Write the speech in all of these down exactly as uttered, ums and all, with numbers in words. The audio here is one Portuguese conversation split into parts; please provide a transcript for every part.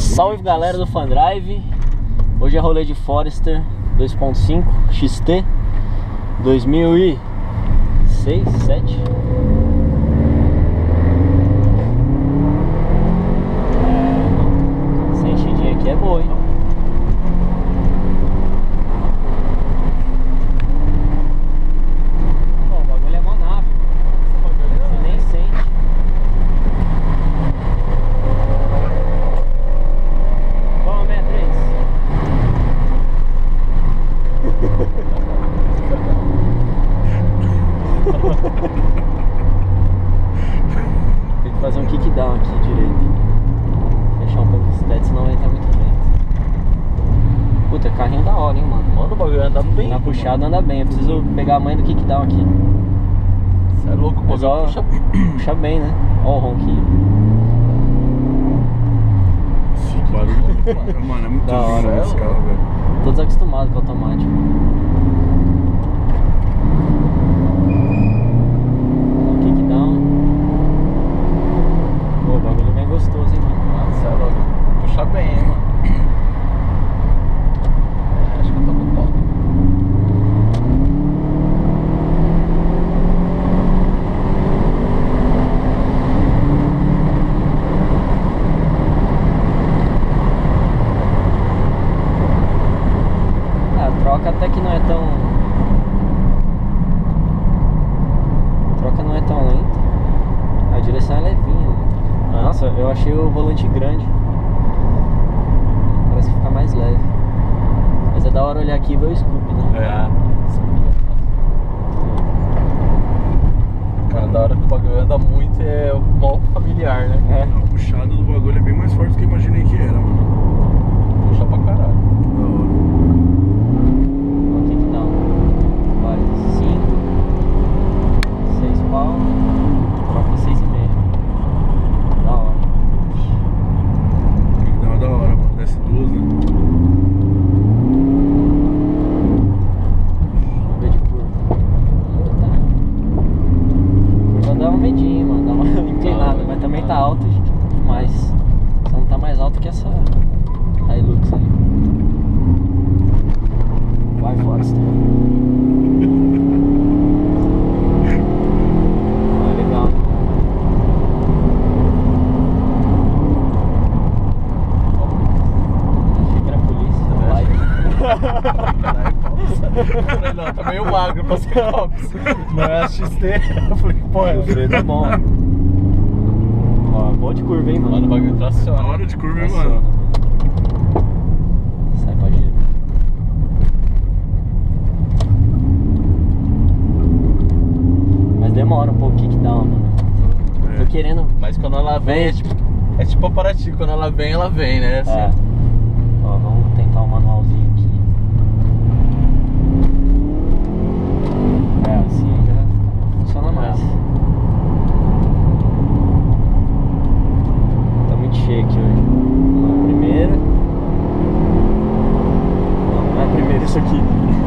Salve galera do Fandrive. Hoje é rolê de Forester dois ponto cinco X T dois mil e seis, sete. É, essa enchidinha aqui é boa, hein? Pô, o bagulho é mó nave. Você nem sente. Vamos, Matrix. Tem que fazer um kickdown aqui direito. Fechar um pouco o stead, senão vai entrar muito vento. Puta, carrinho da hora, hein, mano. Mano, o bagulho anda bem. Na puxada anda bem. Eu preciso pegar a manha do kickdown aqui. Você é louco, o Mas ó, puxa... puxa bem, né? Ó o ronquinho. Esse barulho, mano, é muito Da hora, lindo esse é, carro, velho. Tô desacostumado com o automático. Ó o kickdown. Pô, o bagulho é bem gostoso, hein, mano. Mano, você é louco. Puxa bem, hein, mano. É, acho que eu tô com pau. A troca até que não é tão... A troca não é tão lenta. A direção é levinha, né? Nossa, eu achei o volante grande. Parece que fica mais leve. Mas é da hora olhar aqui e ver o scoop, né? É. Cara, da hora que o bagulho anda muito é mó familiar, né? É. A puxada do bagulho é bem mais forte do que eu imaginei que era, mano. Puxa pra caralho. Da hora. O kickdown. Vai, cinco, seis pau, troca seis e meio. Da hora. Tem que dar uma da hora, mano. Desce duas, né? Vamos ver de curva. Tá. Curva dá um medinho, mano. Dá uma inclinada, Ah, mas também ah. tá alto, gente. Mas só não tá mais alto que essa Hilux aí. Vai, Forester. Ah, legal. Achei que era polícia. Vai. Falei, não, tá meio magro pra ser Cops. Não é a X T. Eu falei, pô, O freio tá bom. Ó, boa de curva, hein, mano. mano, o bagulho Da traciona. hora de curva, hein, Traciona, mano. mano. Sai pra direita. Mas demora um pouco o kickdown, mano. Tô, É. tô querendo. Mas quando ela vem, é tipo, é tipo a Paraty. Quando ela vem, ela vem, né? Assim. É. Ó, vamos tentar o manualzinho aqui. É, assim já funciona mais. Tá muito cheio aqui hoje. Vamos lá, primeira. Não, não é a primeira isso aqui.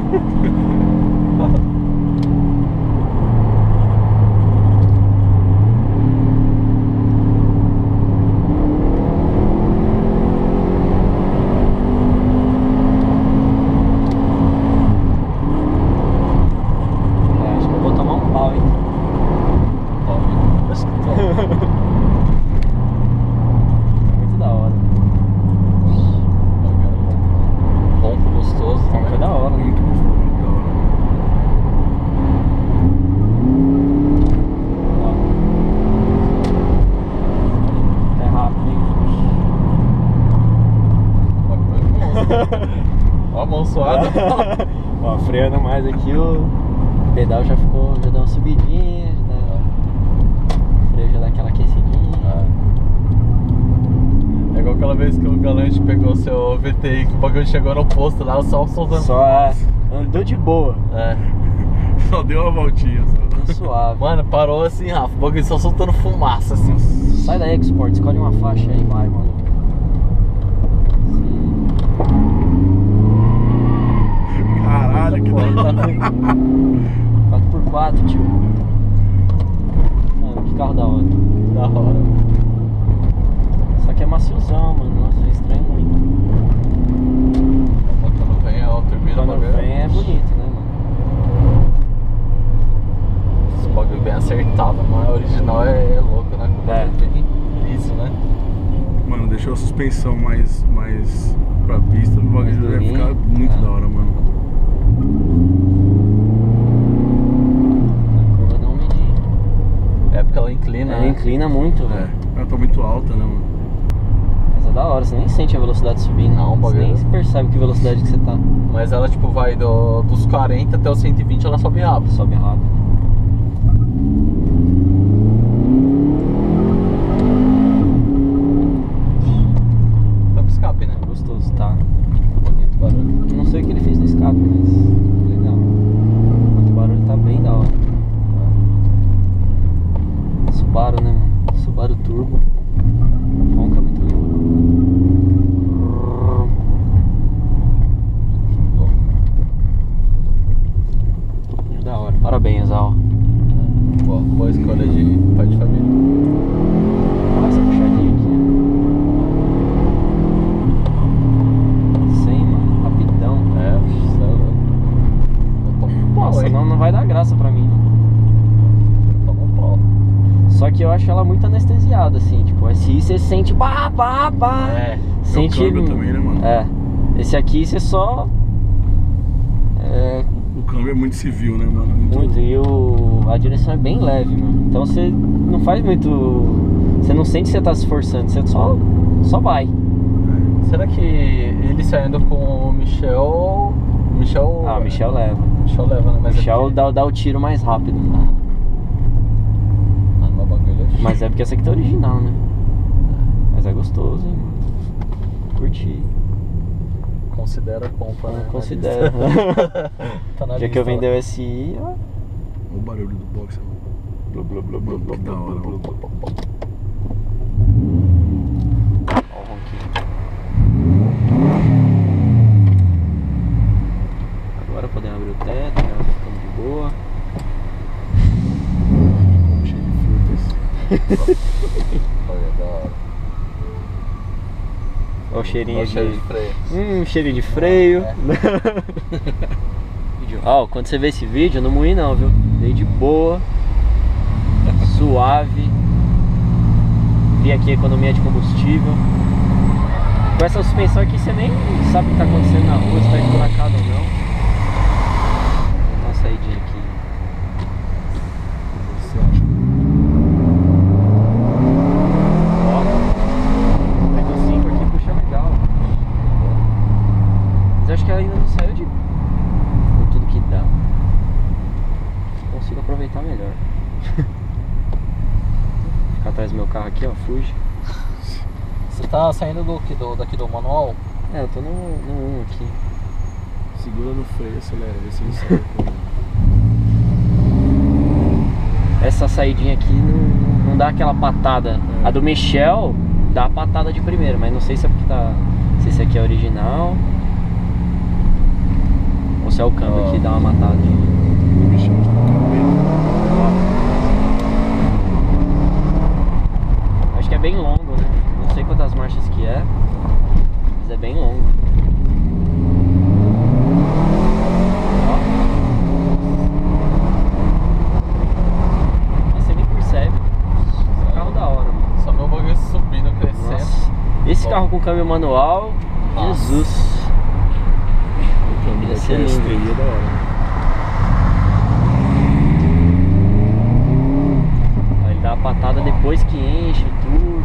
É, acho que eu vou tomar um pau, hein? Ó, acho que tô. Muito da hora. Ronco gostoso Foi também. da hora, né? Muito gostoso, muito da hora. Ó. É rápido, hein? Ó a mão suada. Ó, freando mais aqui, o pedal já ficou, já deu uma subidinha, já dá, o freio já dá aquela aquecidinha. É igual aquela vez que o Galante pegou seu V T I, que o bagulho chegou no posto lá, o sol soltando. Só é, andou de boa, É. Só deu uma voltinha, só. andou suave. Mano, parou assim, Rafa, o bagulho só soltando fumaça, assim. Sai da Export, escolhe uma faixa aí, vai, mano. Caralho, que da hora. quatro por quatro, tio. Mano, que carro da hora. Da hora. Só que é maciozão, mano. Nossa, esse deixou a suspensão mais, mais pra pista, o bagulho deve durinho. ficar muito É. da hora, mano. A curva dá uma medinha. É porque ela inclina, Ela né? inclina muito, É, velho. ela tá muito alta, né, mano? Mas é da hora, você nem sente a velocidade subindo. Não, Você bagulho. nem percebe que velocidade que você tá. Mas ela tipo vai do, dos quarenta até os cento e vinte, ela sobe rápido. Sobe rápido. Tá pro escape, né? É gostoso, tá? Bonito barulho. Não sei o que ele fez no escape, mas legal. O barulho tá bem da hora. Subaru, né, mano? Subaru Turbo. Ronca muito louco. Da hora. Parabéns, Al. Boa, boa escolha de pai de família. Olha essa puxadinha aqui. Sem, mano. Rapidão. É, isso é louco. Eu tomo um pau, Nossa, hein? não, não vai dar graça pra mim, mano. Eu tomo um pau. Só que eu acho ela muito anestesiada, assim. Tipo, esse aí você sente pá, pá, pá. É. Sente. câmbio também, né, mano? É. Esse aqui você só. É. O câmbio é muito civil, né, mano? Muito, Muito. E o... a direção é bem leve, mano. Então você não faz muito. Você não sente que você tá se esforçando, você só. Só vai. É. Será que ele saindo com o Michel. Michel. Ah, o Michel leva. Michel leva, né? O Mas Michel é porque... dá, dá o tiro mais rápido. Ah, meu bagulho é Mas é porque essa aqui tá original, né? Mas é gostoso, hein, mano. Curti. Considera a compra, né? Considero. Tá na Já lista, que eu lá. vender o S I, ó. O barulho do boxe, mano. Blá, blá, blá, Mano, que da hora, mano. Ó o ronquinho. Agora podemos abrir o teto, já ficamos de boa. Como cheio de frutas. Olha, da hora. Ó o cheirinho Olha o de... cheiro de freio. Hum, cheirinho de freio. É. Ó, quando você vê esse vídeo, eu não moí não, viu? Dei de boa, suave. Vi aqui a economia de combustível. Com essa suspensão aqui você nem sabe o que tá acontecendo na rua, se tá esburacado ou não. Vou dar uma saidinha aqui. Você acha? Ó, mas o cinco aqui puxa legal. Mas eu acho que ela ainda não saiu de com tudo que dá. Consigo aproveitar melhor. Ficar atrás do meu carro aqui, ó, fuge. Você tá saindo do, do, daqui do manual? É, eu tô no, no um aqui. Segura no freio e acelera, vê se ele sai. Essa saidinha aqui não, não dá aquela patada. É. A do Michel dá a patada de primeira, mas não sei se é porque tá. Se esse aqui é original. Ou se é o câmbio Ó. que dá uma matada. O bichão de Acho que é bem longo, né? Não sei quantas marchas que é, mas é bem longo. Ó. E você nem percebe. Carro da hora, mano. Só meu bagulho subindo, crescendo. Nossa. Esse Bom. carro com câmbio manual, Nossa. Jesus. O câmbio Ia ser daqui é lindo. estreia da hora. Aí ele dá a patada depois que enche tudo.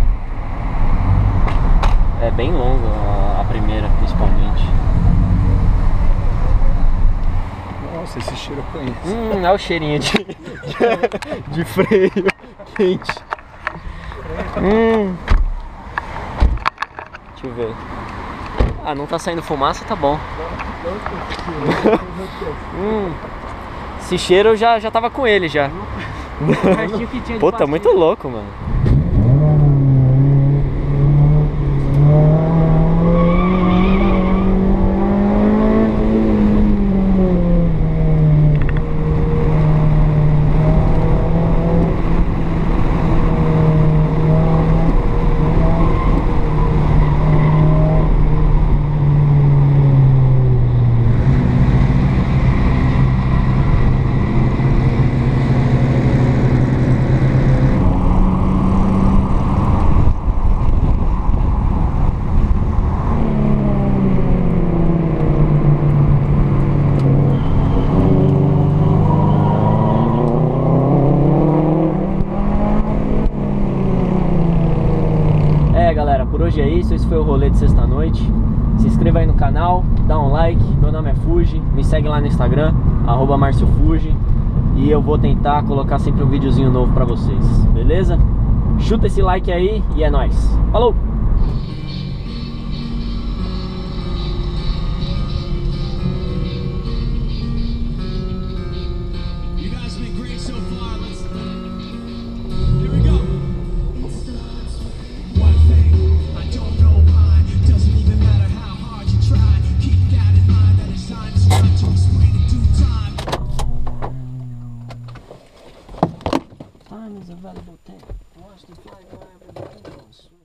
É bem longo a, a primeira, principalmente. Nossa, esse cheiro eu conheço. Hum, olha o cheirinho de, de, de freio quente. Hum. Deixa eu ver. Ah, não tá saindo fumaça, tá bom. Hum. Esse cheiro eu já, já tava com ele já. Pô, tá muito louco, mano. hoje é isso, esse foi o rolê de sexta-noite. Se inscreva aí no canal, dá um like. Meu nome é Fuji, me segue lá no Instagram, arroba Marcio Fuji. E eu vou tentar colocar sempre um videozinho novo pra vocês, beleza? Chuta esse like aí e é nóis. Falou! Time is a valuable thing. Watch the flag go every day.